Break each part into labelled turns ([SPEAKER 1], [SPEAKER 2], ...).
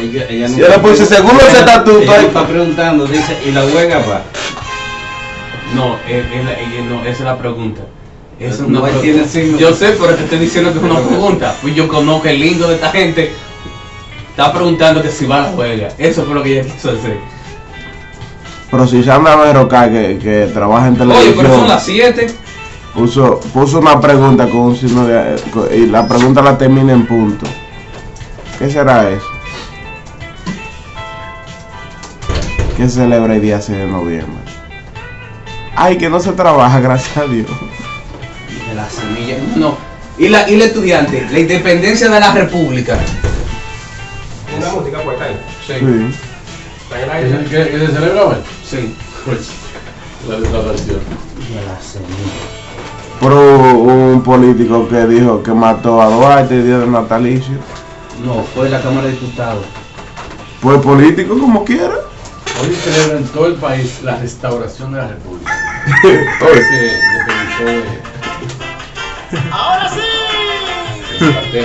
[SPEAKER 1] Ella no
[SPEAKER 2] yo le puse, según los estatutos.
[SPEAKER 1] Ella está preguntando, dice, ¿y la huelga va?
[SPEAKER 3] No, no, esa es la pregunta. Eso
[SPEAKER 1] No tiene signo.
[SPEAKER 3] Yo sé, pero te estoy diciendo que es una pregunta. Pues yo conozco el lindo de esta gente. Está preguntando que si va a la huelga. Eso fue lo que ella quiso hacer.
[SPEAKER 2] Pero si Sandra Berrocal, que trabaja en televisión.
[SPEAKER 3] Oye, pero son las 7.
[SPEAKER 2] Puso una pregunta con un signo de, y la pregunta la termina en punto. ¿Qué será eso? ¿Qué celebra el día 6 de noviembre? Ay, que no se trabaja, gracias a Dios.
[SPEAKER 3] De la semilla. No. ¿Y la estudiante? La independencia de la república.
[SPEAKER 4] Una música puesta ahí.
[SPEAKER 3] Sí.
[SPEAKER 2] Sí.
[SPEAKER 4] Está en el aire.
[SPEAKER 5] ¿Que se celebra hoy?
[SPEAKER 3] Sí.
[SPEAKER 5] La declaración.
[SPEAKER 3] De la semilla.
[SPEAKER 2] Pero un político que dijo que mató a Duarte el día del natalicio.
[SPEAKER 3] No, fue la Cámara de Diputados.
[SPEAKER 2] Pues político como quiera.
[SPEAKER 5] Hoy celebra en todo el país la restauración de la República.
[SPEAKER 2] Oye,
[SPEAKER 5] Se independizó de
[SPEAKER 6] Ahora sí.
[SPEAKER 5] Inglaterra,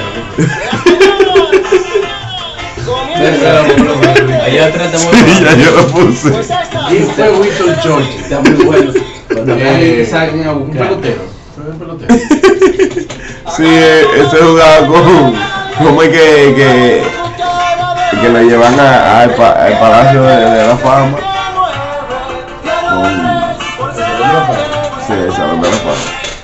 [SPEAKER 5] ¿no?
[SPEAKER 3] Allá tratamos
[SPEAKER 2] sí, ya yo lo puse.
[SPEAKER 6] Pues ya está.
[SPEAKER 5] Y fue Winston Churchill.
[SPEAKER 3] Está muy bueno. Cuando salgan a
[SPEAKER 5] Un
[SPEAKER 3] buscar.
[SPEAKER 5] pelotero. Fue un pelotero.
[SPEAKER 2] Sí, ese jugaba como es que lo llevan al Palacio de la Fama. Sí, el Salón de la Fama.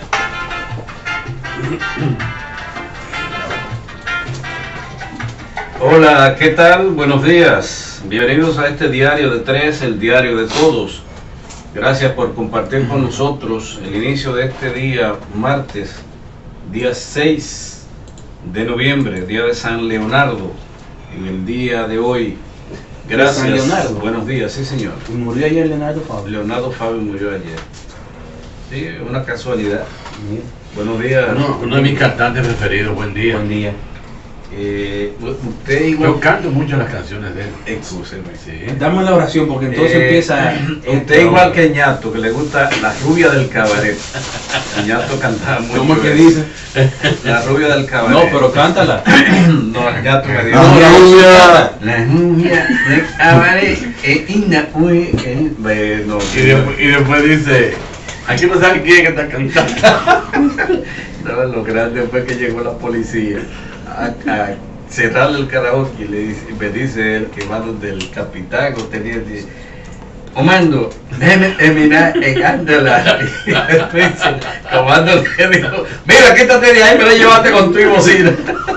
[SPEAKER 1] Hola, ¿qué tal? Buenos días. Bienvenidos a este diario de tres, el diario de todos. Gracias por compartir con nosotros el inicio de este día, martes, día 6 de noviembre, día de San Leonardo. En el día de hoy, gracias.
[SPEAKER 3] ¿San Leonardo?
[SPEAKER 1] Buenos días, sí señor.
[SPEAKER 3] Y murió ayer Leonardo Fabio.
[SPEAKER 1] Leonardo Fabio murió ayer. Sí, una casualidad.
[SPEAKER 3] Mira,
[SPEAKER 1] Buenos días.
[SPEAKER 5] Uno de mis cantantes preferidos. Buen día.
[SPEAKER 3] buen día.
[SPEAKER 1] Usted igual.
[SPEAKER 5] Yo canto mucho las canciones de él.
[SPEAKER 1] Excúseme.
[SPEAKER 5] Sí.
[SPEAKER 3] Dame la oración porque entonces empieza.
[SPEAKER 1] Usted igual que Ñato, que le gusta la rubia del cabaret. Ñato cantaba mucho.
[SPEAKER 3] ¿Cómo es que
[SPEAKER 1] eso.
[SPEAKER 3] dice?
[SPEAKER 1] La rubia del cabaret.
[SPEAKER 3] No, pero cántala.
[SPEAKER 1] No, Ñato me dijo.
[SPEAKER 2] La rubia.
[SPEAKER 1] La rubia del cabaret es una bueno.
[SPEAKER 5] Y después dice, aquí no sabe quién está cantando.
[SPEAKER 1] No, lo grande fue que llegó la policía a cerrarle el karaoke y me dice él que va donde el capitán o teniente dice, comando, déjeme terminar cantándola. Y después el comando le dijo, mira, quítate de ahí, me la llevaste con tu bocina.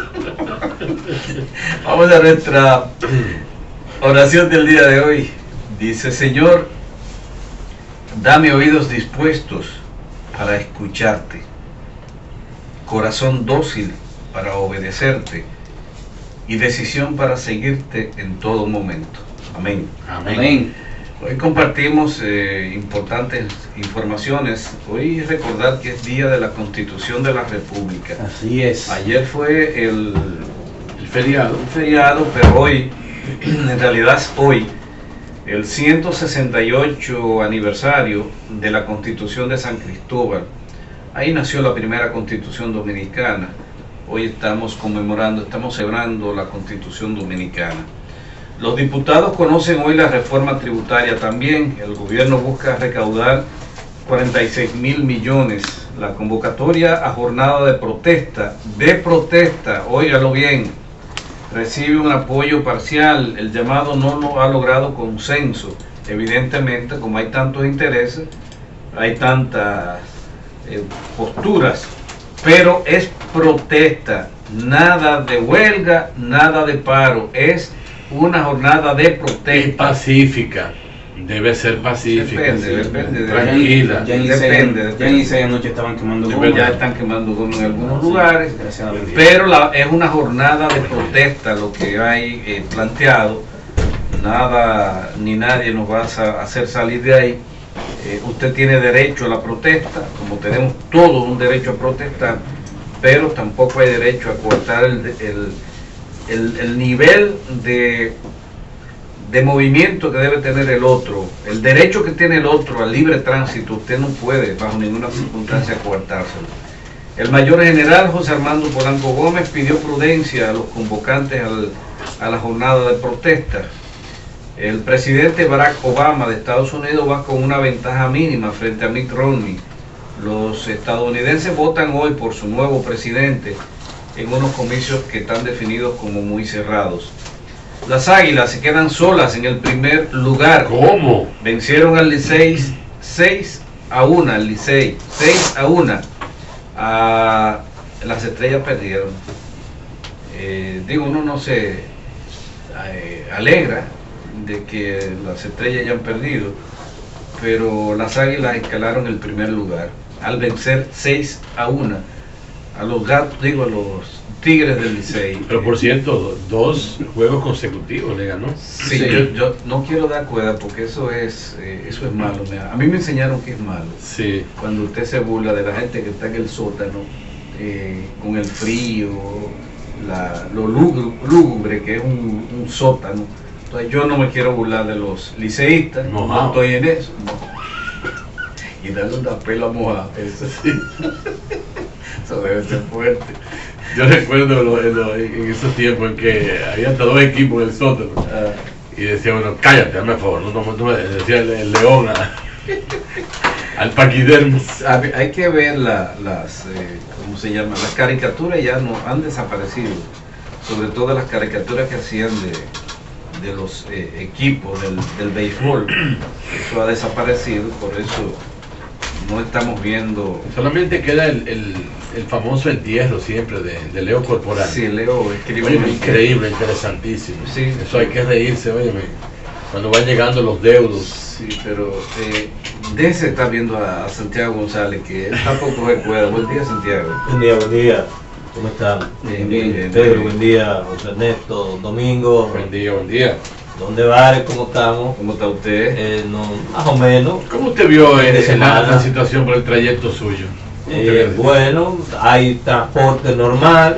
[SPEAKER 1] Vamos a nuestra oración del día de hoy. Dice, Señor, dame oídos dispuestos para escucharte, corazón dócil para obedecerte y decisión para seguirte en todo momento. Amén.
[SPEAKER 3] Amén.
[SPEAKER 1] Hoy compartimos importantes informaciones. Hoy recordar que es día de la Constitución de la República.
[SPEAKER 3] Así es.
[SPEAKER 1] Ayer fue
[SPEAKER 5] El feriado.
[SPEAKER 1] un feriado, pero hoy, en realidad es hoy, el 168 aniversario de la Constitución de San Cristóbal. Ahí nació la primera Constitución dominicana. Hoy estamos celebrando la Constitución dominicana. Los diputados conocen hoy la reforma tributaria también. El gobierno busca recaudar 46.000 millones. La convocatoria a jornada de protesta, óigalo bien, recibe un apoyo parcial. El llamado no lo ha logrado consenso. Evidentemente, como hay tantos intereses, hay tantas posturas, pero es protesta, nada de huelga, nada de paro, es una jornada de
[SPEAKER 5] Y
[SPEAKER 1] protesta.
[SPEAKER 5] pacífica. Debe ser pacífica.
[SPEAKER 1] Depende,
[SPEAKER 5] sí.
[SPEAKER 1] depende.
[SPEAKER 5] Tranquila.
[SPEAKER 3] Ya en
[SPEAKER 1] Depende.
[SPEAKER 3] Isaiah anoche estaban quemando
[SPEAKER 5] De
[SPEAKER 3] goma.
[SPEAKER 1] Ya están quemando goma en algunos lugares,
[SPEAKER 3] Desgraciadamente.
[SPEAKER 1] pero es una jornada de protesta lo que hay planteado. Nada ni nadie nos va a hacer salir de ahí. Usted tiene derecho a la protesta, como tenemos todos un derecho a protestar, pero tampoco hay derecho a cortar el nivel de movimiento que debe tener el otro. El derecho que tiene el otro al libre tránsito, usted no puede bajo ninguna circunstancia coartárselo. El mayor general José Armando Polanco Gómez pidió prudencia a los convocantes a la jornada de protesta. El presidente Barack Obama de Estados Unidos va con una ventaja mínima frente a Mitt Romney. Los estadounidenses votan hoy por su nuevo presidente en unos comicios que están definidos como muy cerrados. Las Águilas se quedan solas en el primer lugar.
[SPEAKER 5] ¿Cómo?
[SPEAKER 1] Vencieron al Licey 6-1, al Licey 6-1. Las Estrellas perdieron. Uno no se alegra de que las Estrellas hayan perdido, pero las Águilas escalaron el primer lugar al vencer 6-1 a los gatos, a los Tigres del Licey.
[SPEAKER 5] Pero por cierto, 2 juegos consecutivos le ganó.
[SPEAKER 1] Sí, yo no quiero dar cuerda porque eso es malo. A mí me enseñaron que es malo.
[SPEAKER 5] Sí.
[SPEAKER 1] Cuando usted se burla de la gente que está en el sótano, con el frío, lo lúgubre que es un sótano. Entonces yo no me quiero burlar de los liceístas, no estoy en eso. No. Y darle una pela mojada, eso sí. Eso debe ser fuerte.
[SPEAKER 5] Yo recuerdo en esos tiempos en que había hasta 2 equipos en el sótano. Y decía, bueno, cállate, hazme a favor. No, decía el león al paquidermo.
[SPEAKER 1] Hay que ver ¿cómo se llama? Las caricaturas ya no han desaparecido. Sobre todo las caricaturas que hacían de los equipos del béisbol. Eso ha desaparecido, por eso no estamos viendo.
[SPEAKER 5] Solamente queda el famoso entierro siempre de Leo Corporal.
[SPEAKER 1] Sí, Leo escribe.
[SPEAKER 5] Oye, increíble, interesantísimo.
[SPEAKER 1] Sí,
[SPEAKER 5] eso hay que reírse, óyeme. Cuando van llegando los deudos.
[SPEAKER 1] Sí, pero se está viendo a Santiago González, que él tampoco recuerda. Buen día, Santiago.
[SPEAKER 7] Buen día. ¿Cómo están?
[SPEAKER 1] Bien.
[SPEAKER 7] Pedro, buen día. José Ernesto, Domingo.
[SPEAKER 5] Buen día.
[SPEAKER 7] ¿Dónde va? ¿Cómo estamos?
[SPEAKER 1] ¿Cómo está usted?
[SPEAKER 7] Más o menos.
[SPEAKER 5] ¿Cómo usted vio la situación por el trayecto suyo?
[SPEAKER 7] Bueno, hay transporte normal.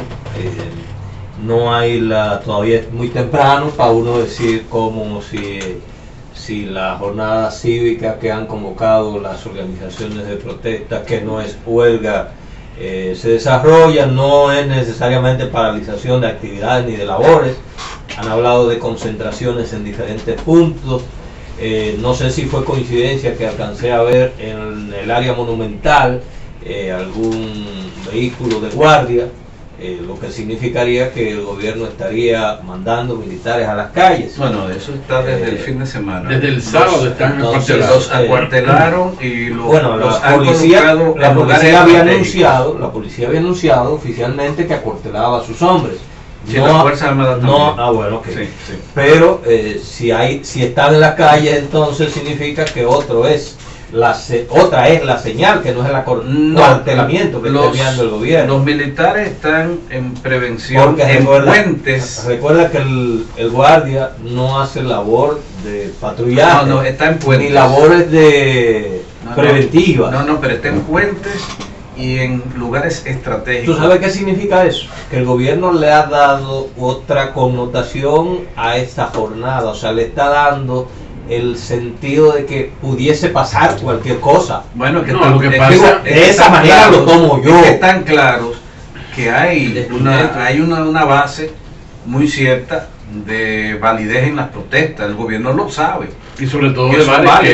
[SPEAKER 7] No hay todavía es muy temprano para uno decir como si la jornada cívica que han convocado las organizaciones de protesta, que no es huelga, se desarrolla. No es necesariamente paralización de actividades ni de labores. Han hablado de concentraciones en diferentes puntos. No sé si fue coincidencia que alcancé a ver en el área monumental algún vehículo de guardia, lo que significaría que el gobierno estaría mandando militares a las calles.
[SPEAKER 1] Bueno, eso está desde el fin de semana.
[SPEAKER 5] Desde el sábado están acuartelados.
[SPEAKER 1] Los acuartelaron y
[SPEAKER 7] la policía había anunciado oficialmente que acuartelaba a sus hombres.
[SPEAKER 1] Sí, la Fuerza Armada también.
[SPEAKER 7] Bueno, ok.
[SPEAKER 1] Sí.
[SPEAKER 7] Pero si están en la calle, entonces significa que otra es la señal, que no es el acuartelamiento que está enviando el gobierno.
[SPEAKER 1] Los militares están en prevención,
[SPEAKER 7] porque
[SPEAKER 1] puentes.
[SPEAKER 7] Recuerda que el guardia no hace labor de patrullaje,
[SPEAKER 1] no, está en puentes.
[SPEAKER 7] ni labores de preventivas.
[SPEAKER 1] No, pero está en puentes y en lugares estratégicos.
[SPEAKER 7] ¿Tú sabes qué significa eso? Que el gobierno le ha dado otra connotación a esta jornada, o sea, le está dando el sentido de que pudiese pasar cualquier cosa.
[SPEAKER 1] Bueno, que
[SPEAKER 5] lo que pasa
[SPEAKER 7] de esa manera lo tomo yo.
[SPEAKER 1] Es que están claros que hay una base muy cierta de validez en las protestas. El gobierno lo sabe.
[SPEAKER 5] Y sobre todo
[SPEAKER 1] que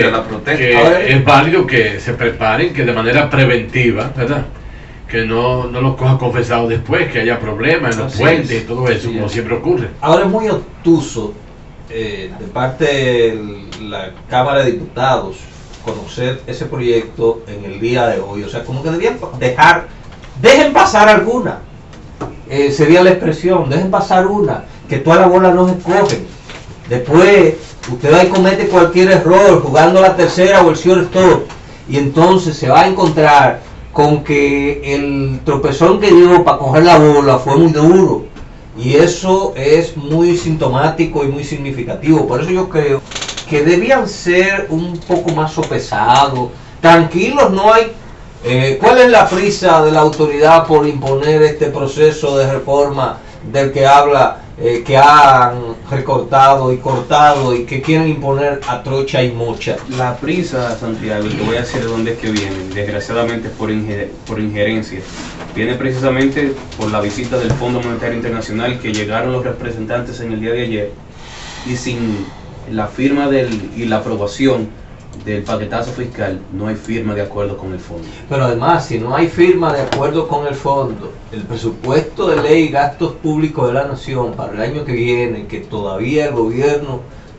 [SPEAKER 5] es válido que se preparen, que de manera preventiva, ¿verdad? Que no los coja confesados después, que haya problemas en los puentes y todo eso, como siempre ocurre.
[SPEAKER 7] Ahora es muy obtuso de parte de la Cámara de Diputados conocer ese proyecto en el día de hoy. O sea, como que deberían dejen pasar alguna. Sería la expresión, dejen pasar una, que toda la bola no se cogen. Después usted va y comete cualquier error jugando la tercera o el shortstop, y entonces se va a encontrar con que el tropezón que dio para coger la bola fue muy duro, y eso es muy sintomático y muy significativo. Por eso yo creo que debían ser un poco más sopesados, tranquilos. No hay ¿cuál es la prisa de la autoridad por imponer este proceso de reforma del que habla que han recortado y cortado y que quieren imponer a trocha y mocha.
[SPEAKER 3] La prisa, Santiago, te voy a decir de dónde es que viene, desgraciadamente por injerencia. Viene precisamente por la visita del Fondo Monetario Internacional, que llegaron los representantes en el día de ayer, y sin la firma y la aprobación del paquetazo fiscal no hay firma de acuerdo con el fondo.
[SPEAKER 7] Pero además, si no hay firma de acuerdo con el fondo, el presupuesto de ley y gastos públicos de la nación para el año que viene, que todavía el gobierno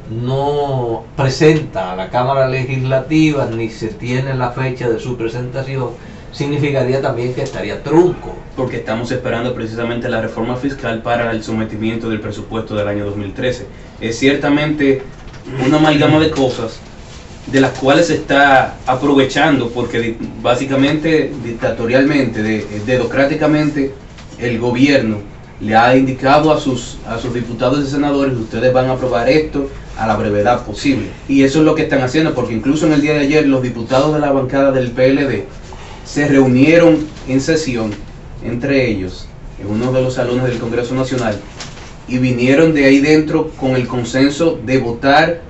[SPEAKER 7] no presenta a la Cámara Legislativa ni se tiene la fecha de su presentación, significaría también que estaría trunco.
[SPEAKER 3] Porque estamos esperando precisamente la reforma fiscal para el sometimiento del presupuesto del año 2013. Es ciertamente una amalgama de cosas de las cuales se está aprovechando, porque básicamente, dictatorialmente, dedocráticamente, el gobierno le ha indicado a sus diputados y senadores que ustedes van a aprobar esto a la brevedad posible. Y eso es lo que están haciendo, porque incluso en el día de ayer los diputados de la bancada del PLD se reunieron en sesión, entre ellos, en uno de los salones del Congreso Nacional, y vinieron de ahí dentro con el consenso de votar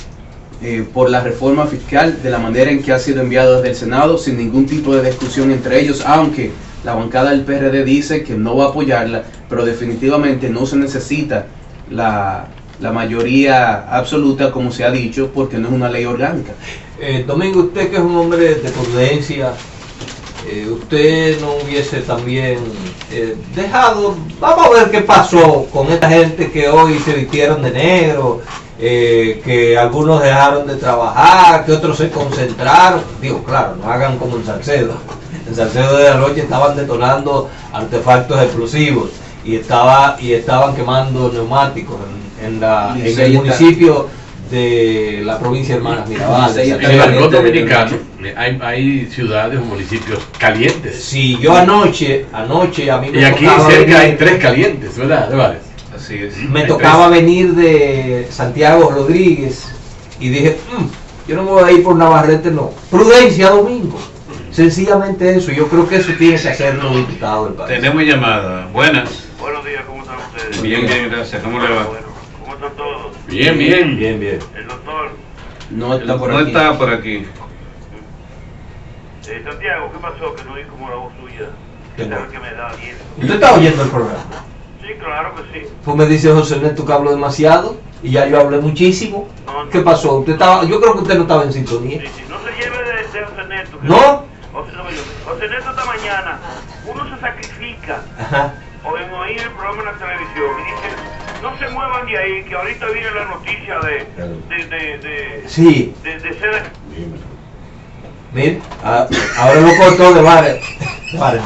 [SPEAKER 3] por la reforma fiscal de la manera en que ha sido enviada desde el Senado, sin ningún tipo de discusión entre ellos, aunque la bancada del PRD dice que no va a apoyarla, pero definitivamente no se necesita la mayoría absoluta, como se ha dicho, porque no es una ley orgánica.
[SPEAKER 7] Domingo, usted que es un hombre de prudencia, usted no hubiese también dejado, vamos a ver qué pasó con esta gente que hoy se vistieron de negro, que algunos dejaron de trabajar, que otros se concentraron. Digo, claro, no hagan como en Salcedo. En Salcedo de la Noche estaban detonando artefactos explosivos y estaban quemando neumáticos en el municipio de la provincia de Hermanas Mirabal.
[SPEAKER 5] En el argot dominicano hay ciudades o municipios calientes.
[SPEAKER 7] Sí, yo anoche a mí me
[SPEAKER 5] y aquí
[SPEAKER 7] tocaba
[SPEAKER 5] cerca
[SPEAKER 7] venir,
[SPEAKER 5] hay 3 calientes, ¿verdad? ¿De Vales?
[SPEAKER 1] Así es.
[SPEAKER 7] me tocaba venir de Santiago Rodríguez y dije, yo no me voy a ir por Navarrete, no. Prudencia, Domingo. Sencillamente eso. Yo creo que eso tiene que hacer los diputados del país.
[SPEAKER 1] Tenemos llamada. Buenas.
[SPEAKER 6] Buenos días, ¿cómo están ustedes?
[SPEAKER 1] Bien, bien, gracias. ¿Cómo le va?
[SPEAKER 6] Bueno, ¿cómo están todos?
[SPEAKER 5] Bien, bien.
[SPEAKER 7] Bien, bien.
[SPEAKER 6] El doctor,
[SPEAKER 3] No está por
[SPEAKER 1] No
[SPEAKER 3] aquí.
[SPEAKER 1] está por aquí.
[SPEAKER 6] Santiago, ¿qué pasó? Que no oí como la voz suya.
[SPEAKER 7] ¿Qué no?
[SPEAKER 6] ¿Sabes que me da aliento?
[SPEAKER 7] ¿Usted está oyendo el programa?
[SPEAKER 6] Sí, claro que sí.
[SPEAKER 7] Pues me dice José Neto que hablo demasiado y ya yo hablé muchísimo.
[SPEAKER 6] No,
[SPEAKER 7] ¿Qué pasó? Yo creo que usted no estaba en sintonía.
[SPEAKER 6] Sí, sí. No se lleve de José Neto. que
[SPEAKER 7] ¿No?
[SPEAKER 6] José Neto esta mañana, uno se sacrifica
[SPEAKER 7] Ajá.
[SPEAKER 6] o en oír el programa en la televisión y dice, no se muevan de ahí, que ahorita viene la noticia
[SPEAKER 7] Sí.
[SPEAKER 6] de ser...
[SPEAKER 7] Miren, ahora lo cortó de Vare. Vale,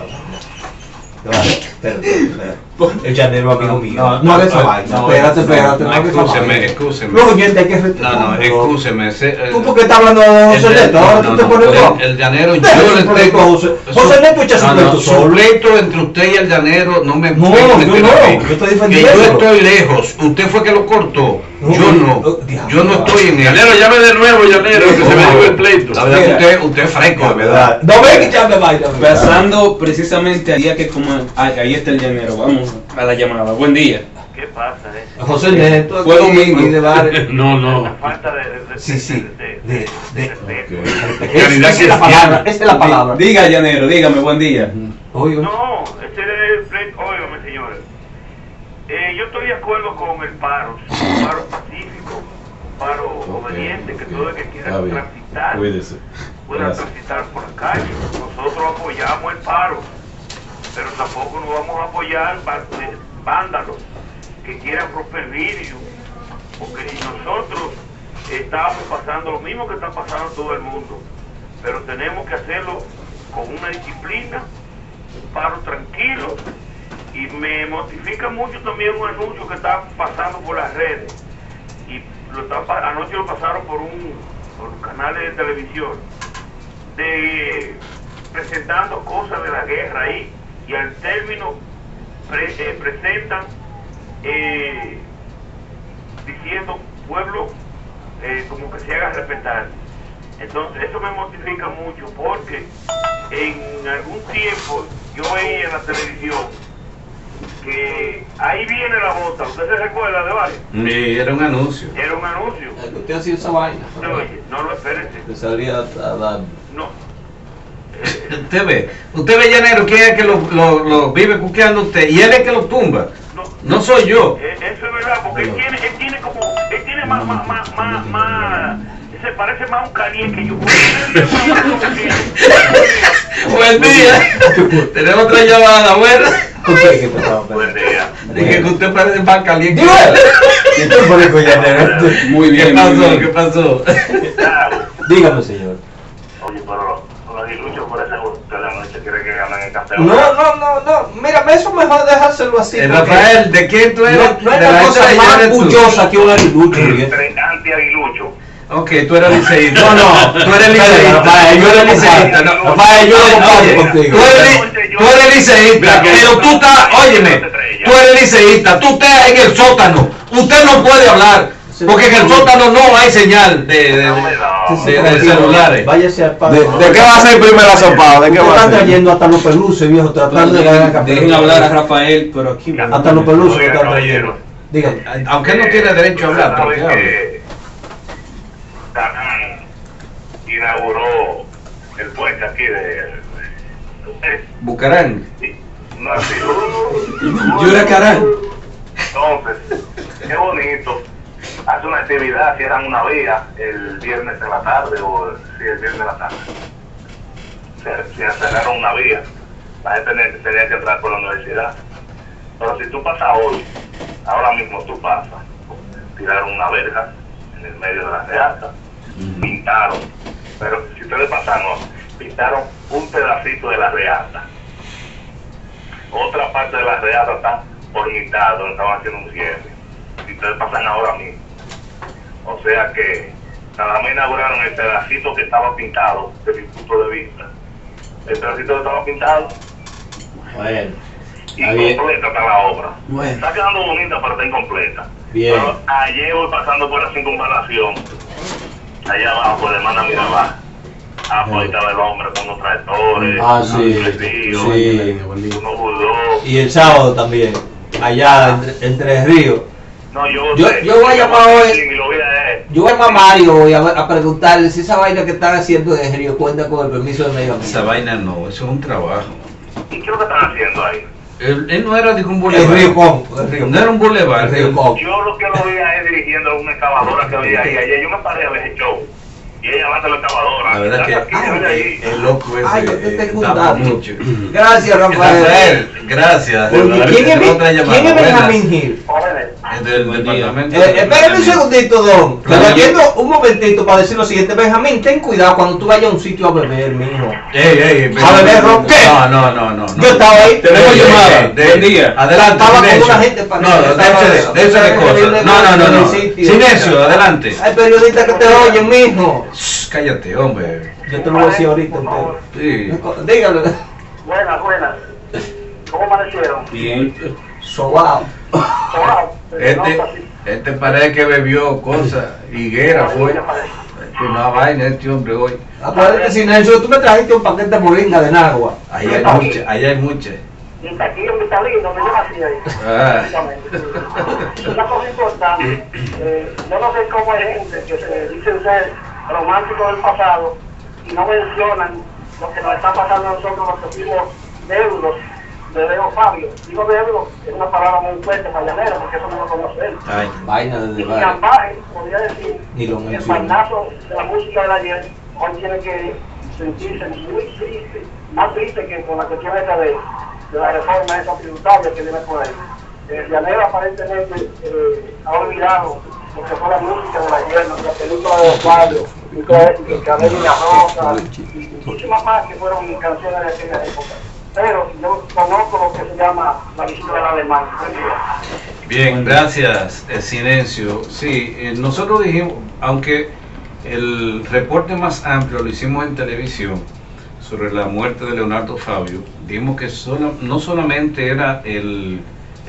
[SPEAKER 7] espérate. El llanero amigo mío. No hagas esa vaina. Espérate.
[SPEAKER 1] No, excúseme.
[SPEAKER 7] Los oyentes hay que respetar.
[SPEAKER 1] No, excúseme.
[SPEAKER 7] ¿Tú por qué estás hablando de José Neto? Ahora tú te pones loco.
[SPEAKER 1] El llanero, yo
[SPEAKER 7] Déjame
[SPEAKER 1] le
[SPEAKER 7] poner
[SPEAKER 1] tengo...
[SPEAKER 7] con José Neto echa su pleito
[SPEAKER 1] Su
[SPEAKER 7] solo.
[SPEAKER 1] pleito entre usted y el llanero no me
[SPEAKER 7] No,
[SPEAKER 1] puede
[SPEAKER 7] yo
[SPEAKER 1] meter
[SPEAKER 7] no,
[SPEAKER 1] a mí.
[SPEAKER 7] yo estoy
[SPEAKER 1] Que
[SPEAKER 7] defendiendo.
[SPEAKER 1] yo estoy lejos. Usted fue que lo cortó.
[SPEAKER 7] No,
[SPEAKER 1] Yo no.
[SPEAKER 7] diablo.
[SPEAKER 1] Yo no estoy en él.
[SPEAKER 5] Llanero, llame de nuevo, Llanero, que se me dio el pleito.
[SPEAKER 1] La verdad que usted es fresco, de verdad.
[SPEAKER 7] No ve que llame vaina.
[SPEAKER 3] Pasando precisamente al día que como... ahí está el llanero, vamos a la llamada. Buen día.
[SPEAKER 6] ¿Qué pasa,
[SPEAKER 7] José Neto.
[SPEAKER 3] Fue
[SPEAKER 7] aquí,
[SPEAKER 3] domingo.
[SPEAKER 7] y de Vare.
[SPEAKER 5] No.
[SPEAKER 6] La falta de
[SPEAKER 7] Sí.
[SPEAKER 6] de respeto.
[SPEAKER 5] Calidad
[SPEAKER 7] Esa es la palabra. Esa es la palabra.
[SPEAKER 3] Diga, llanero, dígame, buen día.
[SPEAKER 7] Oye,
[SPEAKER 6] No, este es el pleito. Óigame, señores. Yo estoy de acuerdo con el paro. Un paro pacífico, un paro obediente, que todo el que quiera transitar pueda transitar por la calle. Nosotros apoyamos el paro, pero tampoco nos vamos a apoyar vándalos que quieran romper vidrio, porque si nosotros estamos pasando lo mismo que está pasando todo el mundo, pero tenemos que hacerlo con una disciplina, un paro tranquilo. Y me mortifica mucho también un anuncio que está pasando por las redes, y anoche lo pasaron por un canal de televisión, presentando cosas de la guerra ahí, y al término presentan diciendo pueblo, como que se haga respetar. Entonces eso me mortifica mucho, porque en algún tiempo yo veía en la televisión que ahí viene la bota. ¿Usted se recuerda de varios?
[SPEAKER 1] Sí, era un anuncio.
[SPEAKER 6] Era un anuncio.
[SPEAKER 7] Usted hacía esa vaina.
[SPEAKER 6] Oye, no lo espérese.
[SPEAKER 7] Te salía a dar.
[SPEAKER 6] No.
[SPEAKER 1] Usted ve, Llanero, quién es que lo vive cuqueando usted, y él es que lo tumba. No soy yo.
[SPEAKER 6] Eso es verdad, porque él tiene más, se parece más a un caliente que yo.
[SPEAKER 1] Buen día. Tenemos otra llamada, bueno.
[SPEAKER 6] Buen día.
[SPEAKER 1] Dije que usted parece más caliente.
[SPEAKER 3] Muy bien.
[SPEAKER 1] ¿Qué pasó?
[SPEAKER 7] Dígame, señor.
[SPEAKER 6] Oye, pero los iluchos por ese de la noche quiere que ganen el campeón.
[SPEAKER 7] No. Mira, eso mejor dejárselo así.
[SPEAKER 1] Rafael, ¿de quién tú eres?
[SPEAKER 7] No hay una cosa más orgullosa que un aguilucho.
[SPEAKER 6] Anti-aguilucho.
[SPEAKER 1] Ok, tú eres liceísta. No, tú eres liceísta.
[SPEAKER 7] Rafael, yo
[SPEAKER 1] eres liceísta.
[SPEAKER 7] Rafael, yo lo comparto contigo.
[SPEAKER 1] Tú eres liceísta, pero tú estás, óyeme, tú eres liceísta, tú estás en el sótano. Usted no puede hablar, porque en el sótano no hay señal de celulares.
[SPEAKER 7] Váyase al padre.
[SPEAKER 2] ¿De qué va a ser primero asopado? ¿De qué va a
[SPEAKER 7] Están
[SPEAKER 2] ser?
[SPEAKER 7] trayendo hasta los peluces, viejo, tratando de ganar campeón.
[SPEAKER 3] Dejen hablar a Rafael, pero aquí.
[SPEAKER 7] Hasta los peluces
[SPEAKER 6] Oiga,
[SPEAKER 7] están
[SPEAKER 6] caballero.
[SPEAKER 7] trayendo. Dígame.
[SPEAKER 1] Aunque él no tiene derecho a hablar, pero que hable.
[SPEAKER 6] que Danán inauguró el puente aquí de
[SPEAKER 1] Bucarán.
[SPEAKER 6] no así.
[SPEAKER 3] Yuracarán.
[SPEAKER 6] Entonces, qué bonito. Hace una actividad, cierran una vía el viernes de la tarde o sí, el viernes de la tarde. Se cerraron una vía. La gente tenía que entrar por la universidad. Pero si tú pasas hoy, ahora mismo tú pasas, tiraron una verja en el medio de la reata, pintaron, pero si ustedes pasan hoy, pintaron un pedacito de la reata. Otra parte de la reata está por mitad, donde estaban haciendo un cierre. Si ustedes pasan ahora mismo. O sea que nada más inauguraron el pedacito que estaba pintado, desde mi punto de vista. El pedacito que estaba pintado
[SPEAKER 7] Bueno.
[SPEAKER 6] y
[SPEAKER 7] Está bien.
[SPEAKER 6] completa está la obra.
[SPEAKER 7] Bueno.
[SPEAKER 6] Está quedando bonita, pero está incompleta.
[SPEAKER 7] Bien.
[SPEAKER 6] Pero ayer voy pasando por la circunvalación, allá abajo, por la hermana Mirabal. Pues ahí estaba el hombre con unos tractores,
[SPEAKER 7] Sí.
[SPEAKER 6] unos bulldogs.
[SPEAKER 7] Y el sábado también. Allá, entre ríos.
[SPEAKER 6] No, yo
[SPEAKER 7] voy a llamar hoy.
[SPEAKER 6] Y lo voy a él.
[SPEAKER 7] Yo voy a llamar a Mario hoy a preguntarle si esa vaina que están haciendo de Río cuenta con el permiso de medio ambiente.
[SPEAKER 1] Esa vaina no, eso es un trabajo.
[SPEAKER 6] ¿Y qué es lo que están haciendo ahí?
[SPEAKER 1] Él no era de un
[SPEAKER 7] El
[SPEAKER 1] bulevar.
[SPEAKER 7] Río Con.
[SPEAKER 1] No era un bulevar.
[SPEAKER 7] El Río Con.
[SPEAKER 6] Yo lo que lo veía es dirigiendo a una excavadora que había ahí. Ayer yo me paré a ver el show. Y ella va a la excavadora.
[SPEAKER 1] La verdad que el loco
[SPEAKER 7] Ay, yo te
[SPEAKER 1] ese
[SPEAKER 7] tengo un
[SPEAKER 1] tapa
[SPEAKER 7] dato.
[SPEAKER 1] mucho.
[SPEAKER 7] Gracias, Rafael.
[SPEAKER 1] Rafael, gracias.
[SPEAKER 7] Oye, ¿quién es
[SPEAKER 1] Otra llamada.
[SPEAKER 7] ¿quién es
[SPEAKER 1] Buenas.
[SPEAKER 7] Benjamín Gil?
[SPEAKER 6] Jóvenes,
[SPEAKER 1] Del
[SPEAKER 3] Buen día.
[SPEAKER 1] departamento.
[SPEAKER 7] Espérame un segundito, don.
[SPEAKER 1] Claro.
[SPEAKER 7] Te atiendo un momentito para decir lo siguiente. Benjamín, ten cuidado cuando tú vayas a un sitio a beber, mijo.
[SPEAKER 1] Ey,
[SPEAKER 7] ¿A beber ron qué?
[SPEAKER 1] No.
[SPEAKER 7] Yo estaba ahí.
[SPEAKER 3] Tenemos llamada. Buen día.
[SPEAKER 1] Adelante.
[SPEAKER 7] Estaba con
[SPEAKER 1] silencio.
[SPEAKER 7] una gente para
[SPEAKER 1] No,
[SPEAKER 7] estaba eso.
[SPEAKER 1] déjese de cosas. No.
[SPEAKER 7] En el sitio.
[SPEAKER 1] Silencio, adelante.
[SPEAKER 7] Hay periodistas que te oyen, mijo.
[SPEAKER 1] Shh, cállate, hombre.
[SPEAKER 7] Yo te lo voy a decir ahorita.
[SPEAKER 6] por favor.
[SPEAKER 1] Sí.
[SPEAKER 7] Dígalo.
[SPEAKER 6] Buenas. ¿Cómo amanecieron?
[SPEAKER 3] Bien.
[SPEAKER 7] Sobao.
[SPEAKER 1] Este parece que bebió cosas. Higuera fue. Una vaina este hombre hoy.
[SPEAKER 7] Acuérdate, Silencio, tú me trajiste un paquete de moringa de Nagua.
[SPEAKER 1] Ahí hay muchas.
[SPEAKER 6] Y está aquí en Vitalín, donde yo nací ahí.
[SPEAKER 1] Ah.
[SPEAKER 6] Una cosa importante, yo no sé cómo hay gente que se dicen ser románticos del pasado y no mencionan lo que nos está pasando a nosotros los que fuimos deudos de Leo Fabio. Digo deudo, es una palabra muy fuerte para llanero, porque eso no lo conoce él.
[SPEAKER 1] Ay.
[SPEAKER 7] Vaina de
[SPEAKER 6] Y
[SPEAKER 7] debate.
[SPEAKER 6] Ambaje podría decir
[SPEAKER 7] Ni lo
[SPEAKER 6] que el
[SPEAKER 7] menciona.
[SPEAKER 6] bailazo de la música del ayer hoy tiene que sentirse muy triste, más triste que con la cuestión esa de la reforma esa tributaria que viene por ahí. El llanero aparentemente ha olvidado lo que fue la música del ayer, la película de Osvaldo, y Carolina Rosa, y muchísimas más que fueron canciones de aquella época. Pero yo conozco lo que se llama la visita del alemán.
[SPEAKER 1] Bien, gracias, Silencio. Sí, nosotros dijimos, aunque el reporte más amplio lo hicimos en televisión sobre la muerte de Leonardo Fabio, dijimos que no solamente era el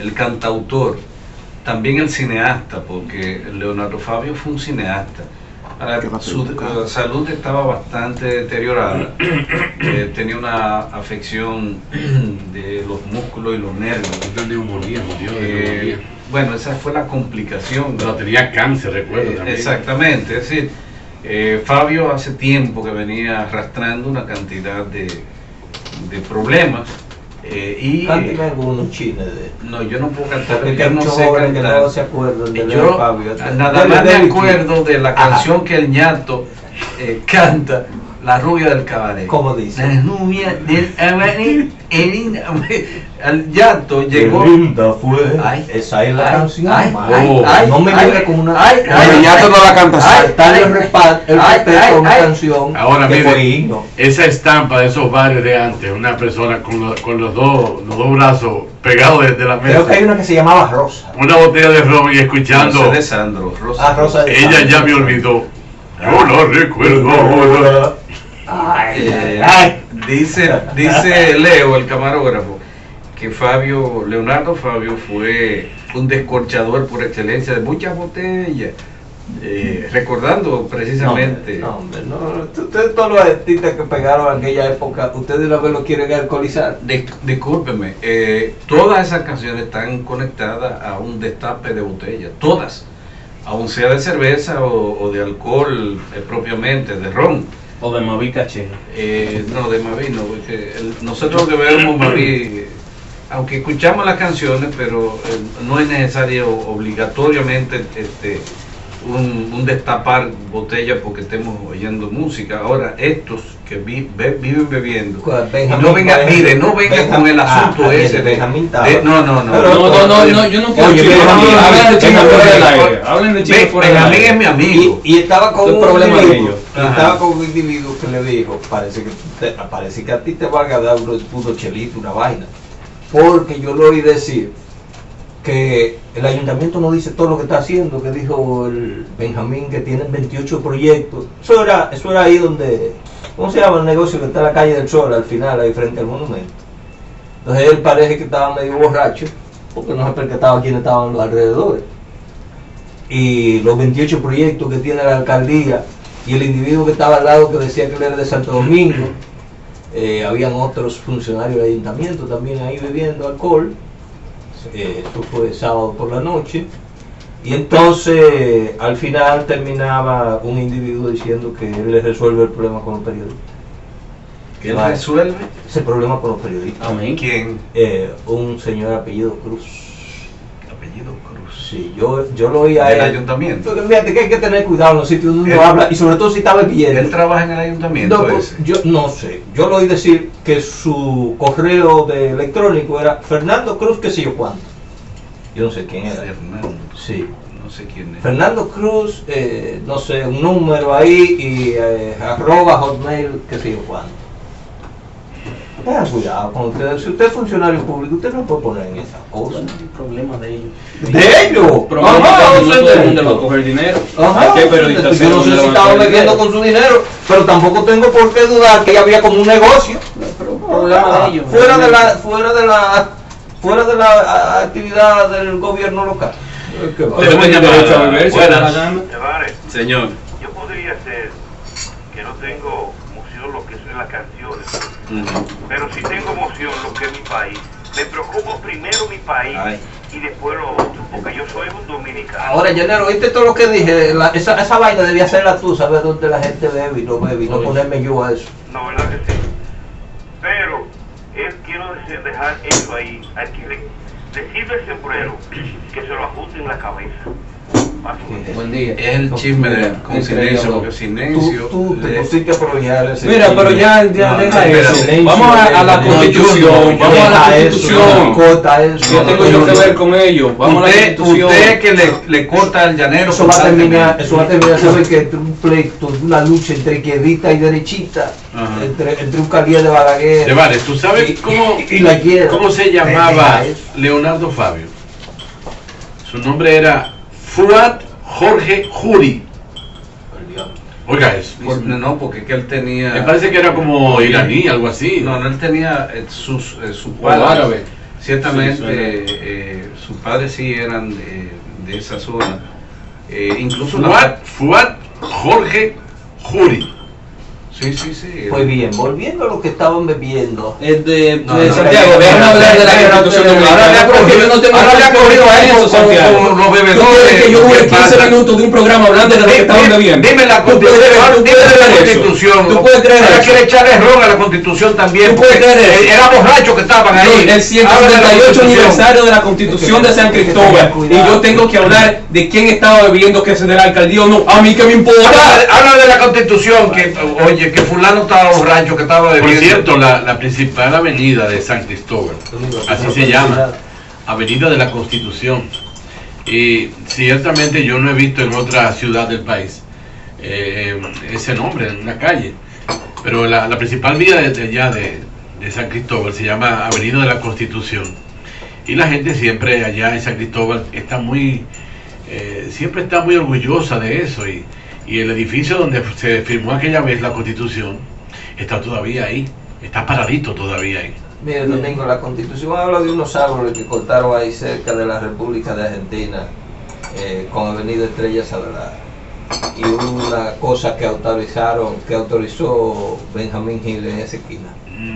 [SPEAKER 1] cantautor, también el cineasta, porque Leonardo Fabio fue un cineasta. Ahora, su salud estaba bastante deteriorada. Tenía una afección de los músculos y los nervios.
[SPEAKER 5] Murió de neumonía.
[SPEAKER 1] Bueno, esa fue la complicación.
[SPEAKER 5] Pero tenía cáncer, recuerdo también.
[SPEAKER 1] Exactamente, es decir, Fabio hace tiempo que venía arrastrando una cantidad de problemas.
[SPEAKER 7] Cánteme algunos chines de...
[SPEAKER 1] No, yo no puedo cantar,
[SPEAKER 7] Porque
[SPEAKER 1] yo no
[SPEAKER 7] muchos
[SPEAKER 1] sé
[SPEAKER 7] jóvenes que
[SPEAKER 1] cantar.
[SPEAKER 7] no se acuerdan de
[SPEAKER 1] Yo
[SPEAKER 7] Fabio.
[SPEAKER 1] nada más me acuerdo de la canción que el ñato canta, La rubia del cabaret.
[SPEAKER 7] ¿Cómo dice?
[SPEAKER 1] La rubia del cabaret, el ñato llegó.
[SPEAKER 7] Qué linda fue.
[SPEAKER 1] Ay,
[SPEAKER 7] esa es la
[SPEAKER 1] ay,
[SPEAKER 7] canción.
[SPEAKER 1] ay,
[SPEAKER 7] man.
[SPEAKER 1] ay,
[SPEAKER 7] no me
[SPEAKER 1] ay,
[SPEAKER 7] llegue con una.
[SPEAKER 1] ay,
[SPEAKER 2] Pero ya tú no la cantas.
[SPEAKER 7] Saltarle el respeto a una canción
[SPEAKER 5] Ahora
[SPEAKER 7] que
[SPEAKER 5] mire,
[SPEAKER 7] fue himno.
[SPEAKER 5] esa estampa de esos bares de antes, una persona con los dos brazos pegados de la mesa,
[SPEAKER 7] Creo que hay una que se llamaba Rosa.
[SPEAKER 5] una botella de ron y escuchando,
[SPEAKER 1] Rosa de Sandro, Rosa.
[SPEAKER 7] Rosa de
[SPEAKER 5] ella
[SPEAKER 7] Sandro.
[SPEAKER 5] ya me olvidó. Yo lo recuerdo.
[SPEAKER 1] Dice Leo, el camarógrafo, que Leonardo Fabio fue un descorchador por excelencia de muchas botellas, recordando precisamente.
[SPEAKER 7] No, hombre, ustedes todos los artistas que pegaron en aquella época, ustedes una vez lo quieren alcoholizar.
[SPEAKER 1] Discúlpeme, todas esas canciones están conectadas a un destape de botellas, todas, aun sea de cerveza o de alcohol propiamente, de ron.
[SPEAKER 3] O de Mavi Caché.
[SPEAKER 1] No, de Mavi no, porque nosotros que bebemos Mavi, aunque escuchamos las canciones, pero no es necesario obligatoriamente un destapar botellas porque estemos oyendo música. Ahora, estos que viven bebiendo, y no venga, mire, no venga con el asunto ese de
[SPEAKER 3] No, yo no quiero.
[SPEAKER 7] Oye,
[SPEAKER 3] Hablen de Chino fuera del aire. Hablen de Chino fuera del
[SPEAKER 1] Benjamín es
[SPEAKER 3] aire.
[SPEAKER 1] mi amigo.
[SPEAKER 7] Y estaba con
[SPEAKER 3] ¿Qué
[SPEAKER 7] un
[SPEAKER 3] problema
[SPEAKER 7] individuo,
[SPEAKER 3] aquello?
[SPEAKER 7] y estaba con un individuo que le dijo, parece que a ti te valga dar unos putos chelitos, una vaina, porque yo lo oí decir que el ayuntamiento no dice todo lo que está haciendo, que dijo el Benjamín que tienen 28 proyectos. Eso era ahí donde, ¿cómo se llama el negocio que está en la calle del Sol, al final, ahí frente al monumento? Entonces él parece que estaba medio borracho, porque no se percataba quiénes estaban los alrededores. Y los 28 proyectos que tiene la alcaldía, y el individuo que estaba al lado que decía que él era de Santo Domingo, habían otros funcionarios del ayuntamiento también ahí bebiendo alcohol. Eso fue sábado por la noche, y entonces al final terminaba un individuo diciendo que él le resuelve el problema con los periodistas.
[SPEAKER 1] ¿Qué resuelve?
[SPEAKER 7] Ese problema con los periodistas.
[SPEAKER 3] Amén.
[SPEAKER 1] ¿Quién?
[SPEAKER 7] Un señor apellido Cruz.
[SPEAKER 1] Apellido Cruz.
[SPEAKER 7] Sí, yo lo oí a
[SPEAKER 1] ¿Del
[SPEAKER 7] él.
[SPEAKER 1] ayuntamiento?
[SPEAKER 7] Porque fíjate que hay que tener cuidado en los sitios donde uno habla, y sobre todo si está bebiendo.
[SPEAKER 1] ¿Él trabaja en el ayuntamiento?
[SPEAKER 7] No,
[SPEAKER 1] ese?
[SPEAKER 7] yo no sé, yo lo oí decir que su correo de electrónico era Fernando Cruz, qué sé yo cuánto. Yo no sé quién era.
[SPEAKER 1] Fernando.
[SPEAKER 7] Sí.
[SPEAKER 1] No sé quién es.
[SPEAKER 7] Fernando Cruz, no sé, un número ahí y @hotmail, qué sé yo cuánto. Tengan cuidado con ustedes. Si usted es funcionario público, usted no puede poner en esas cosas.
[SPEAKER 3] El problema de ellos.
[SPEAKER 7] ¡De ellos!
[SPEAKER 3] Problema
[SPEAKER 7] Ajá,
[SPEAKER 3] de ellos, no todo el
[SPEAKER 7] de
[SPEAKER 3] mundo va a
[SPEAKER 7] ellos.
[SPEAKER 3] coger dinero.
[SPEAKER 7] Ajá,
[SPEAKER 3] ¿Qué periodista
[SPEAKER 7] yo no sé si estaba metiendo con su dinero, pero tampoco tengo por qué dudar que había como un negocio.
[SPEAKER 3] Problema de ellos.
[SPEAKER 7] Fuera de la actividad del gobierno local.
[SPEAKER 3] Tenemos derecho a beber,
[SPEAKER 1] Buenas.
[SPEAKER 6] Tavares,
[SPEAKER 1] Señor.
[SPEAKER 6] yo podría ser que no tengo emoción lo que son las canciones, pero sí tengo emoción lo que es mi país. Me preocupa primero mi país y después lo otro, porque yo soy un dominicano.
[SPEAKER 7] Ahora, Llanero, ¿oíste todo lo que dije? Esa vaina debía hacerla tú, saber dónde la gente bebe y no bebe, y no ponerme yo a eso.
[SPEAKER 6] No, ¿verdad que sí? Pero quiero dejar eso ahí, a quien le sirve el sombrero, que se lo ajuste en la cabeza.
[SPEAKER 3] Buen día.
[SPEAKER 1] Es el chisme con silencio, porque silencio.
[SPEAKER 7] Tú te pusiste a aprovechar ese
[SPEAKER 3] Mira,
[SPEAKER 7] chisme.
[SPEAKER 3] pero ya
[SPEAKER 1] No,
[SPEAKER 3] deja
[SPEAKER 1] espera,
[SPEAKER 3] eso.
[SPEAKER 7] silencio,
[SPEAKER 3] Vamos a la
[SPEAKER 7] no,
[SPEAKER 3] constitución. Vamos a la constitución.
[SPEAKER 7] Corta eso.
[SPEAKER 3] ¿Qué tengo yo que ver con ellos? Vamos a la constitución.
[SPEAKER 1] Usted que le corta al llanero.
[SPEAKER 7] Eso va a terminar, ¿sabes qué? Entre un pleito, una lucha entre izquierdita y derechita,
[SPEAKER 1] Ajá.
[SPEAKER 7] entre un calier de Balaguer.
[SPEAKER 5] Vale, ¿tú sabes
[SPEAKER 7] y la izquierda.
[SPEAKER 5] cómo se llamaba
[SPEAKER 7] Deja eso.
[SPEAKER 5] Leonardo Fabio? Su nombre era Fuad Jorge Juri. Oiga eso.
[SPEAKER 1] No, porque que él tenía.
[SPEAKER 5] Me parece que era como iraní, algo así.
[SPEAKER 1] No, él tenía su
[SPEAKER 5] O
[SPEAKER 1] padre.
[SPEAKER 5] árabe.
[SPEAKER 1] Ciertamente, sus padres sí eran de esa zona. Incluso
[SPEAKER 5] Fuad Jorge Jury.
[SPEAKER 1] Sí, sí, sí.
[SPEAKER 7] Pues bien, volviendo a lo que estaban bebiendo.
[SPEAKER 3] Santiago, déjame hablar de la Constitución Dominicana, porque yo no tengo nada que ver con eso, Santiago.
[SPEAKER 1] Los bebedores.
[SPEAKER 3] Que yo duré 15 minutos de un programa hablando de lo que estaban bebiendo.
[SPEAKER 1] Dime la Constitución.
[SPEAKER 3] Tú puedes creer
[SPEAKER 1] Ahora
[SPEAKER 3] eso.
[SPEAKER 1] quiere echarle ron a la Constitución también.
[SPEAKER 3] Tú puedes creer eso.
[SPEAKER 1] Era borracho que estaban ahí.
[SPEAKER 3] El 178 aniversario de la Constitución de San Cristóbal. Y yo tengo que hablar de quién estaba bebiendo, que es de la alcaldía o no. A mí que me importa.
[SPEAKER 1] Habla de la Constitución, que oye, que fulano estaba borracho, que estaba
[SPEAKER 5] Por
[SPEAKER 1] bebiendo.
[SPEAKER 5] cierto, la principal avenida de San Cristóbal, así se llama, Avenida de la Constitución. Y ciertamente yo no he visto en otra ciudad del país ese nombre en una calle. Pero la principal vía de allá de San Cristóbal se llama Avenida de la Constitución. Y la gente siempre allá en San Cristóbal está siempre está muy orgullosa de eso. Y el edificio donde se firmó aquella vez la Constitución está todavía ahí, está paradito todavía ahí.
[SPEAKER 7] Mire, Domingo, la Constitución habla de unos árboles que cortaron ahí cerca de la República de Argentina, con Avenida Estrella Sadalá, y una cosa que autorizó Benjamín Gil en esa esquina.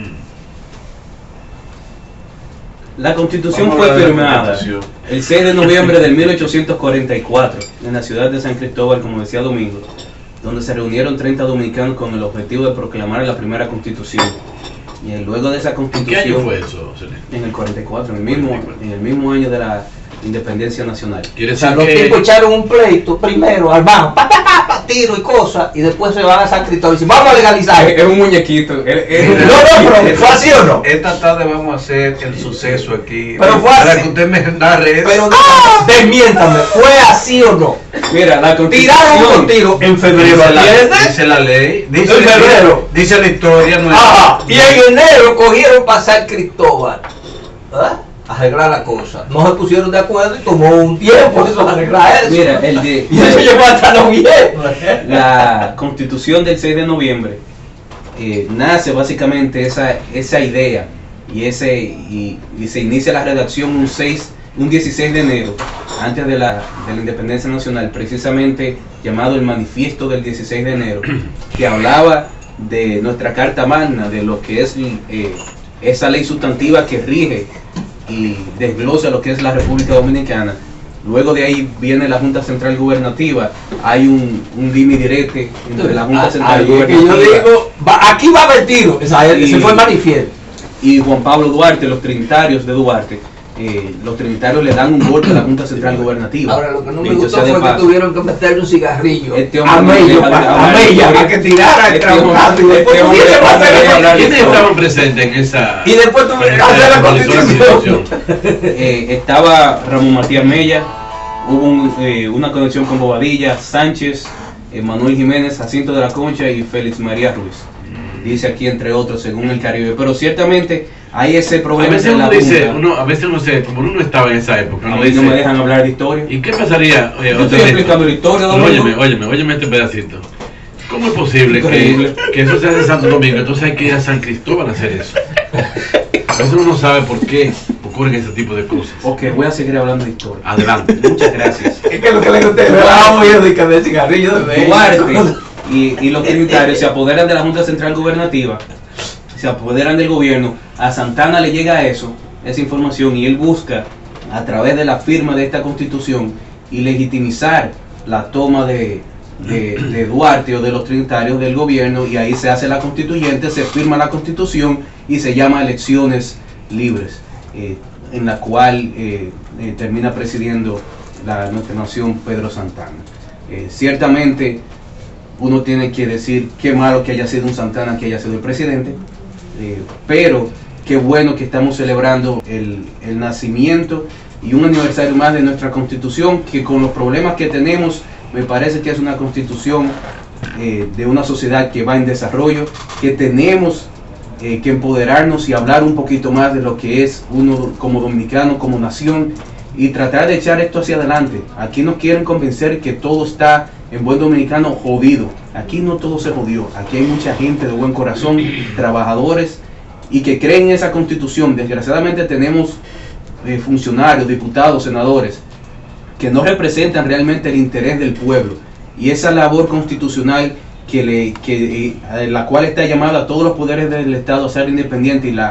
[SPEAKER 3] La Constitución
[SPEAKER 1] Vamos a
[SPEAKER 3] fue
[SPEAKER 1] hablar de la
[SPEAKER 3] firmada
[SPEAKER 1] Constitución.
[SPEAKER 3] el 6 de noviembre de 1844 en la ciudad de San Cristóbal, como decía Domingo, donde se reunieron 30 dominicanos con el objetivo de proclamar la primera Constitución. Y luego de esa
[SPEAKER 5] ¿En qué
[SPEAKER 3] Constitución,
[SPEAKER 5] año fue eso, Celeste?
[SPEAKER 3] en el 44, en el mismo año de la independencia nacional.
[SPEAKER 5] Quiere
[SPEAKER 7] O sea,
[SPEAKER 5] decir
[SPEAKER 7] los
[SPEAKER 5] que
[SPEAKER 7] tipos echaron un pleito primero al bajo, tiro y cosas, y después se van a San Cristóbal y dicen, vamos a legalizar.
[SPEAKER 3] Es un muñequito.
[SPEAKER 7] No, pero ¿fue así o no?
[SPEAKER 1] Esta tarde vamos a hacer el suceso aquí.
[SPEAKER 7] Pero fue
[SPEAKER 1] para
[SPEAKER 7] así.
[SPEAKER 1] que usted me narre eso.
[SPEAKER 7] Pero desmiéntame, ¿fue así o no?
[SPEAKER 3] Mira, la
[SPEAKER 7] Tiraron
[SPEAKER 3] Constitución.
[SPEAKER 7] un tiro en febrero,
[SPEAKER 1] Dice
[SPEAKER 7] ¿entiendes?
[SPEAKER 1] dice la ley, dice,
[SPEAKER 7] En febrero.
[SPEAKER 1] dice la historia. No es-
[SPEAKER 7] Ajá, y en enero cogieron para San Cristóbal, ¿verdad? Arreglar la cosa. No se pusieron de acuerdo y tomó un tiempo eso arreglar eso.
[SPEAKER 3] Mira,
[SPEAKER 7] y eso llevó hasta noviembre.
[SPEAKER 3] la Constitución del 6 de noviembre nace básicamente esa idea y se inicia la redacción un 16 de enero, antes de la independencia nacional, precisamente llamado el Manifiesto del 16 de enero, que hablaba de nuestra Carta Magna, de lo que es esa ley sustantiva que rige y desglosa lo que es la República Dominicana. Luego de ahí viene la Junta Central Gubernativa. Hay un dime y direte entre la Junta Central
[SPEAKER 7] Ahí es que
[SPEAKER 3] Gubernativa
[SPEAKER 7] yo digo, aquí va a haber tiro. Ese
[SPEAKER 3] Y-
[SPEAKER 7] fue el manifiesto.
[SPEAKER 3] y Juan Pablo Duarte, los trinitarios de Duarte. Los trinitarios le dan un golpe a la Junta Central Gubernativa.
[SPEAKER 7] Ahora lo que no me
[SPEAKER 3] Dicho
[SPEAKER 7] gustó
[SPEAKER 3] sea de
[SPEAKER 7] fue que
[SPEAKER 3] paso.
[SPEAKER 7] tuvieron que meterle un cigarrillo
[SPEAKER 3] Este hombre
[SPEAKER 7] a
[SPEAKER 3] no
[SPEAKER 7] Mello,
[SPEAKER 3] deja de hablar de
[SPEAKER 7] para
[SPEAKER 3] historia.
[SPEAKER 7] que tirara el
[SPEAKER 3] Este
[SPEAKER 7] trabucazo y
[SPEAKER 3] hombre-
[SPEAKER 7] después
[SPEAKER 3] este hombre
[SPEAKER 7] tuviese
[SPEAKER 3] no
[SPEAKER 7] más
[SPEAKER 3] deja de
[SPEAKER 7] de
[SPEAKER 3] hablar de
[SPEAKER 5] ¿quiénes
[SPEAKER 3] historia.
[SPEAKER 5] estaban presentes en esa?
[SPEAKER 7] y después tuvieron que hacer la Constitución.
[SPEAKER 3] Estaba Ramón Matías Mella, hubo una conexión con Bobadilla, Sánchez, Manuel Jiménez, Jacinto de la Concha y Félix María Ruiz. Dice aquí entre otros, según el Caribe. Pero ciertamente hay ese
[SPEAKER 5] A
[SPEAKER 3] problema
[SPEAKER 5] veces
[SPEAKER 3] entre la
[SPEAKER 5] uno dice,
[SPEAKER 3] Junta.
[SPEAKER 5] a veces uno se, como uno no estaba en esa época,
[SPEAKER 3] A
[SPEAKER 5] uno
[SPEAKER 3] mí no me
[SPEAKER 5] dice,
[SPEAKER 3] dejan hablar de historia.
[SPEAKER 5] ¿y qué pasaría?
[SPEAKER 3] Yo estoy explicando la historia,
[SPEAKER 5] No,
[SPEAKER 3] Domingo.
[SPEAKER 5] óyeme este pedacito. ¿Cómo es posible
[SPEAKER 3] Increíble.
[SPEAKER 5] que eso se hace en Santo Domingo? Entonces hay que ir a San Cristóbal a hacer eso. A veces uno no sabe por qué ocurren ese tipo de cosas.
[SPEAKER 3] Ok, voy a seguir hablando de historia.
[SPEAKER 5] Adelante.
[SPEAKER 3] Muchas gracias.
[SPEAKER 7] Es que lo que le conté, me estaba oyendo y que de cigarrillo de Mello.
[SPEAKER 3] Duarte y los trinitarios se apoderan de la Junta Central Gubernativa, se apoderan del gobierno. A Santana le llega esa información, y él busca, a través de la firma de esta Constitución, y legitimizar la toma de Duarte o de los trinitarios del gobierno, y ahí se hace la constituyente, se firma la Constitución y se llama elecciones libres, en la cual termina presidiendo nuestra nación Pedro Santana. Ciertamente uno tiene que decir qué malo que haya sido un Santana, que haya sido el presidente, pero qué bueno que estamos celebrando el nacimiento y un aniversario más de nuestra Constitución, que con los problemas que tenemos, me parece que es una Constitución de una sociedad que va en desarrollo, que tenemos que empoderarnos y hablar un poquito más de lo que es uno como dominicano, como nación, y tratar de echar esto hacia adelante. Aquí nos quieren convencer que todo está, en buen dominicano, jodido. Aquí no todo se jodió. Aquí hay mucha gente de buen corazón, trabajadores, y que creen en esa Constitución. Desgraciadamente tenemos funcionarios, diputados, senadores, que no representan realmente el interés del pueblo, y esa labor constitucional la cual está llamada a todos los poderes del Estado a ser independiente, y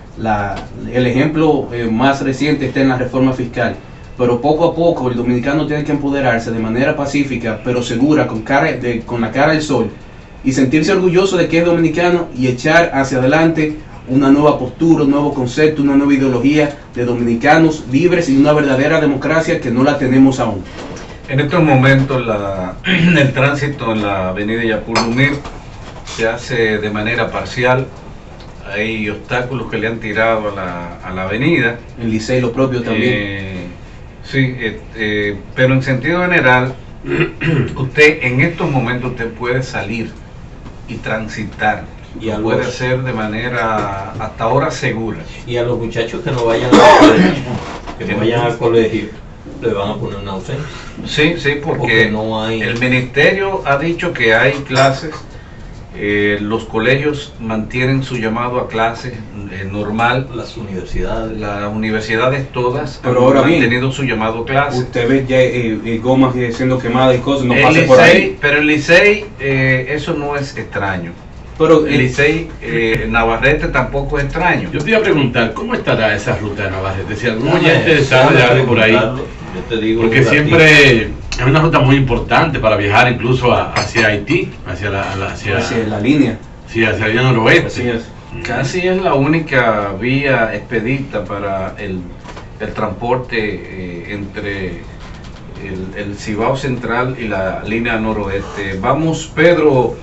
[SPEAKER 3] el ejemplo más reciente está en la reforma fiscal. Pero poco a poco el dominicano tiene que empoderarse de manera pacífica, pero segura, con la cara al sol, y sentirse orgulloso de que es dominicano y echar hacia adelante una nueva postura, un nuevo concepto, una nueva ideología de dominicanos libres y una verdadera democracia que no la tenemos aún.
[SPEAKER 1] En estos momentos el tránsito en la avenida Yapur-Lumir se hace de manera parcial. Hay obstáculos que le han tirado a la avenida.
[SPEAKER 3] En Licey lo propio también.
[SPEAKER 1] Sí, pero en sentido general, usted en estos momentos usted puede salir y transitar. Y puede hacer de manera hasta ahora segura.
[SPEAKER 7] Y a los muchachos que no vayan al colegio, le van a poner una ausencia.
[SPEAKER 1] Sí, porque
[SPEAKER 7] no hay...
[SPEAKER 1] el ministerio ha dicho que hay clases, los colegios mantienen su llamado a clases normal.
[SPEAKER 7] Las universidades
[SPEAKER 1] todas
[SPEAKER 3] pero ahora
[SPEAKER 1] han
[SPEAKER 3] bien,
[SPEAKER 1] tenido su llamado a clases.
[SPEAKER 3] Usted ve ya gomas siendo quemadas y cosas, no pase por ahí.
[SPEAKER 1] Pero el Licey, eso no es extraño.
[SPEAKER 3] Pero
[SPEAKER 1] el Licey, Navarrete tampoco es extraño.
[SPEAKER 5] Yo te iba a preguntar, ¿cómo estará esa ruta de Navarrete? Si algún oyente sabe de algo por ahí.
[SPEAKER 7] Yo te digo,
[SPEAKER 5] porque siempre es una ruta muy importante para viajar incluso hacia Haití, hacia la
[SPEAKER 3] línea.
[SPEAKER 5] Sí, hacia la línea noroeste.
[SPEAKER 3] Así es.
[SPEAKER 1] Casi es la única vía expedita para el transporte entre el Cibao Central y la línea noroeste. Vamos, Pedro,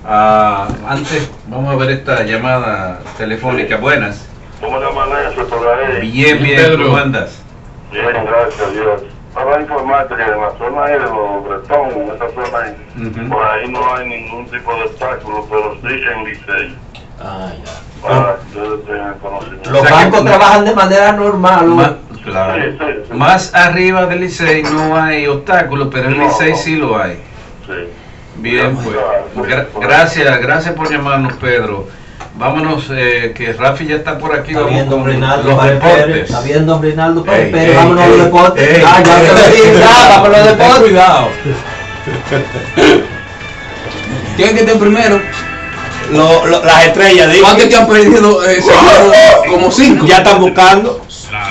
[SPEAKER 1] antes vamos a ver esta llamada telefónica. Buenas.
[SPEAKER 6] ¿Cómo le amanece por ahí?
[SPEAKER 1] Bien,
[SPEAKER 5] Pedro.
[SPEAKER 1] ¿Cómo andas?
[SPEAKER 6] Bien, gracias a Dios. Para informarte que en la zona ahí de los Bretón, en esa zona ahí, por ahí no hay ningún tipo de obstáculo, pero sí en Licey. Para que ustedes tengan conocimiento.
[SPEAKER 7] Los bancos trabajan de manera normal.
[SPEAKER 1] Claro.
[SPEAKER 6] Sí.
[SPEAKER 1] Más arriba del Licey no hay obstáculos, pero en el Licey sí lo hay.
[SPEAKER 6] Sí.
[SPEAKER 1] Bien, pues. Gracias por llamarnos, Pedro. Vámonos, que Rafi ya está por aquí.
[SPEAKER 7] Está
[SPEAKER 1] Vamos
[SPEAKER 7] viendo
[SPEAKER 1] con
[SPEAKER 7] Reinaldo
[SPEAKER 1] los
[SPEAKER 7] Pérez.
[SPEAKER 1] deportes.
[SPEAKER 7] Está viendo Reinaldo Pérez.
[SPEAKER 1] Ey,
[SPEAKER 7] Vámonos a
[SPEAKER 1] ey,
[SPEAKER 7] los deportes.
[SPEAKER 1] ey,
[SPEAKER 7] Ya te lo dije, ya, para los deportes.
[SPEAKER 3] Cuidado. ¿Quién que está primero?
[SPEAKER 7] Las estrellas, digo.
[SPEAKER 3] ¿Cuántos que han perdido? Como 5.
[SPEAKER 7] Ya están buscando.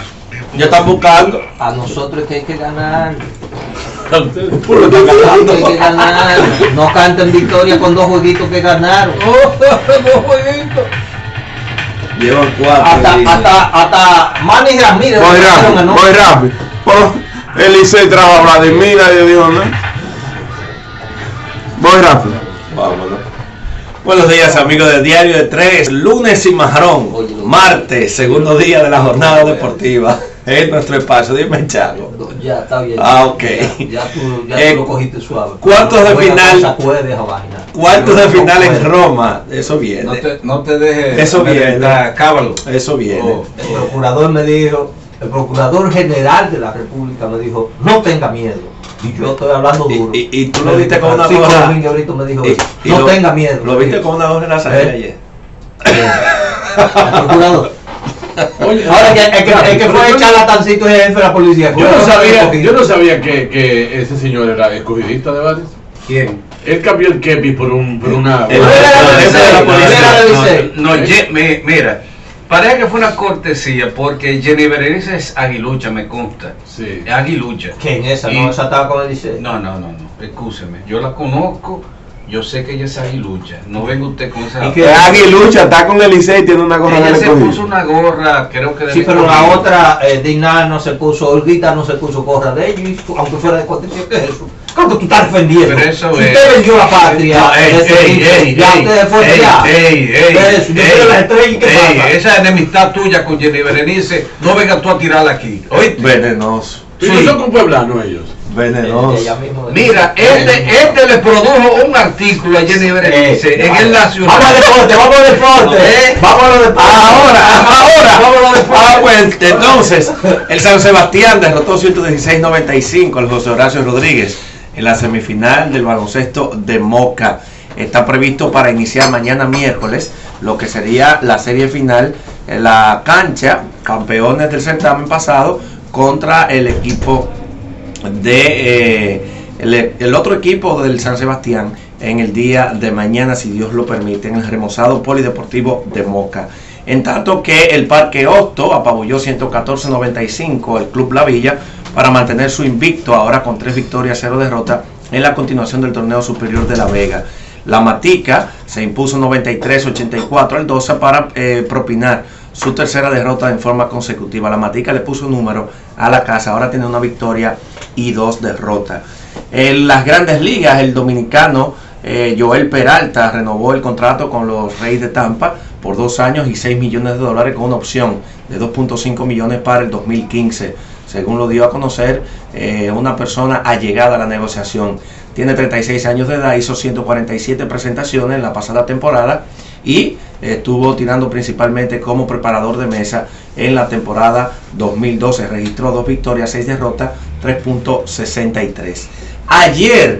[SPEAKER 7] A nosotros es que hay que ganar.
[SPEAKER 3] Puro están ganando.
[SPEAKER 7] Hay que ganar. No canten victoria con 2 jueguitos que ganaron.
[SPEAKER 3] 2 jueguitos.
[SPEAKER 2] Llevan 4.
[SPEAKER 7] Hasta Manny Ramírez.
[SPEAKER 2] Voy rápido. El Licey trajo a Vladimir, yo digo, ¿no? Voy rápido.
[SPEAKER 8] Vámonos. Buenos días, amigos de Diario de 3. Lunes y Marrón. Martes, segundo día de la jornada deportiva. Es nuestro espacio. Dime, Chago.
[SPEAKER 7] Ya está bien.
[SPEAKER 8] Ok.
[SPEAKER 7] Ya tú lo cogiste suave.
[SPEAKER 8] Cuartos de final. Cuartos de final en
[SPEAKER 7] Roma.
[SPEAKER 8] Roma. Eso viene.
[SPEAKER 1] No te dejes.
[SPEAKER 8] Eso viene.
[SPEAKER 1] Cábalo.
[SPEAKER 8] Eso viene.
[SPEAKER 7] El procurador me dijo, el procurador general de la República me dijo, no tenga miedo. Y yo estoy hablando duro.
[SPEAKER 8] Y tú lo viste con una gorra.
[SPEAKER 7] Ahorita me dijo, no tenga miedo.
[SPEAKER 8] Lo viste con una gorra en la sangre ayer.
[SPEAKER 7] El procurador.
[SPEAKER 5] Oye,
[SPEAKER 7] Ahora el que fue el charlatancito es el jefe de la policía.
[SPEAKER 5] Yo no sabía que ese señor era escogidista de varios.
[SPEAKER 3] ¿Quién?
[SPEAKER 5] Él cambió el kepi por una.
[SPEAKER 1] Mira, parece que fue una cortesía porque Jenny Berenice es aguilucha, me consta.
[SPEAKER 5] Sí.
[SPEAKER 1] Es aguilucha.
[SPEAKER 7] ¿Quién es esa? No, esa estaba con el Licey.
[SPEAKER 1] No, excúseme. Yo la conozco, yo sé que ella es aguilucha. No venga usted con esa.
[SPEAKER 2] Y que Aguilucha está con el Licey y tiene una gorra
[SPEAKER 1] ella
[SPEAKER 2] de
[SPEAKER 1] se puso una gorra, creo que de
[SPEAKER 7] sí, pero la otra, Digna no se puso, Olguita no se puso gorra de ellos, aunque fuera de cualquier. ¿Qué es eso? ¿Cómo que tú estás defendiendo?
[SPEAKER 1] Pero eso
[SPEAKER 7] usted
[SPEAKER 1] es.
[SPEAKER 7] vendió la patria.
[SPEAKER 1] Esa enemistad tuya con Jenny Berenice, no vengas tú a tirarla aquí. ¿Oíste?
[SPEAKER 8] Venenoso.
[SPEAKER 5] ¿Y no son con pueblanos ellos?
[SPEAKER 8] Venenoso.
[SPEAKER 1] Mira, este le produjo un artículo a Jenny Berenice en el Nacional.
[SPEAKER 7] Vamos al deporte. Vamos a los deportes.
[SPEAKER 8] Ahora.
[SPEAKER 7] Vamos a los deportes.
[SPEAKER 8] Pues entonces, el San Sebastián derrotó 116-95 al José Horacio Rodríguez en la semifinal del baloncesto de Moca. Está previsto para iniciar mañana miércoles lo que sería la serie final en la cancha, campeones del certamen pasado, contra el equipo de el otro equipo del San Sebastián en el día de mañana, si Dios lo permite, en el remozado Polideportivo de Moca. En tanto que el Parque Hosto apabulló 114-95 el Club La Villa para mantener su invicto ahora con 3 victorias, 0 derrotas en la continuación del torneo superior de La Vega. La Matica se impuso 93-84 al Dosa para propinar su tercera derrota en forma consecutiva. La Matica le puso número a la casa, ahora tiene una victoria y 2 derrotas. En las Grandes Ligas, el dominicano Joel Peralta renovó el contrato con los Reyes de Tampa por 2 años y $6 millones con una opción de 2.5 millones para el 2015, según lo dio a conocer una persona allegada a la negociación. Tiene 36 años de edad, hizo 147 presentaciones en la pasada temporada y estuvo tirando principalmente como preparador de mesa en la temporada 2012. Registró 2 victorias, 6 derrotas, 3.63. Ayer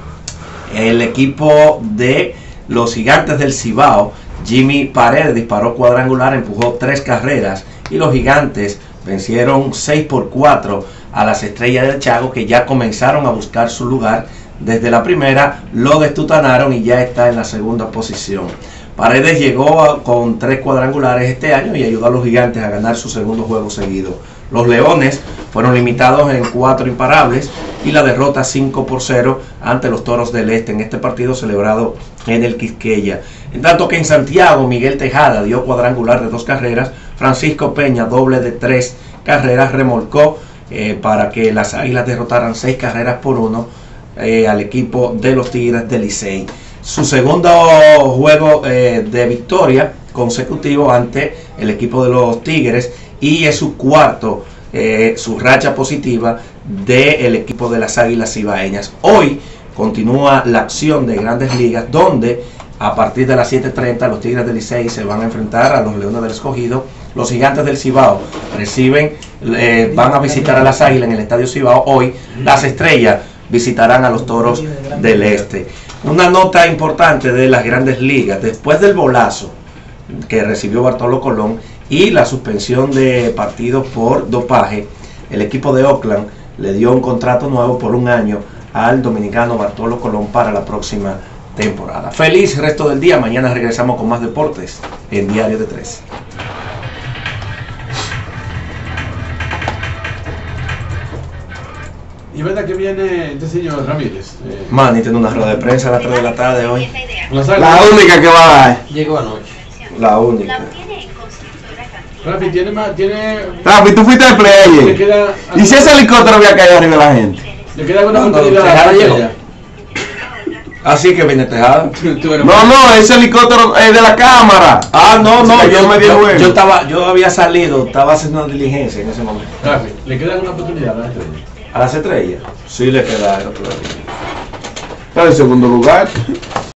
[SPEAKER 8] el equipo de los Gigantes del Cibao, Jimmy Paredes, disparó cuadrangular, empujó 3 carreras y los Gigantes vencieron 6-4 a las Estrellas del Chago, que ya comenzaron a buscar su lugar. Desde la primera lo destutanaron y ya está en la segunda posición. Paredes llegó con 3 cuadrangulares este año y ayudó a los Gigantes a ganar su segundo juego seguido. Los Leones fueron limitados en 4 imparables y la derrota 5-0 ante los Toros del Este en este partido celebrado en el Quisqueya. En tanto que en Santiago, Miguel Tejada dio cuadrangular de 2 carreras, Francisco Peña doble de 3 carreras, remolcó para que las Águilas derrotaran 6-1 al equipo de los Tigres del Licey. Su segundo juego de victoria consecutivo ante el equipo de los Tigres y es su cuarto, su racha positiva del equipo de las Águilas Cibaeñas. Hoy continúa la acción de Grandes Ligas, donde a partir de las 7:30 los Tigres del Licey se van a enfrentar a los Leones del Escogido. Los Gigantes del Cibao van a visitar a las Águilas en el Estadio Cibao. Hoy las Estrellas visitarán a los Toros del Este. Una nota importante de las Grandes Ligas: después del bolazo que recibió Bartolo Colón y la suspensión de partidos por dopaje, el equipo de Oakland le dio un contrato nuevo por 1 año al dominicano Bartolo Colón para la próxima temporada. Feliz resto del día. Mañana regresamos con más deportes en Diario de 3.
[SPEAKER 5] ¿Y verdad que viene este señor Ramírez?
[SPEAKER 8] Manny tiene una rueda de prensa a las 3 de la tarde hoy.
[SPEAKER 2] La única que va a dar.
[SPEAKER 7] Llegó anoche.
[SPEAKER 8] La única.
[SPEAKER 5] Rafi,
[SPEAKER 2] Rafi, tú fuiste al play. ¿Y si ese helicóptero había caído arriba de la gente?
[SPEAKER 5] ¿Le queda alguna
[SPEAKER 8] No,
[SPEAKER 5] oportunidad?
[SPEAKER 8] Tejada llegó. Así que viene Tejada.
[SPEAKER 2] No, ese helicóptero es de la cámara.
[SPEAKER 8] Yo había salido, estaba haciendo una diligencia en ese momento.
[SPEAKER 5] Rafi, ¿le queda alguna oportunidad a la Estrella?
[SPEAKER 8] ¿A las Estrellas? Sí le queda.
[SPEAKER 2] Está en segundo lugar.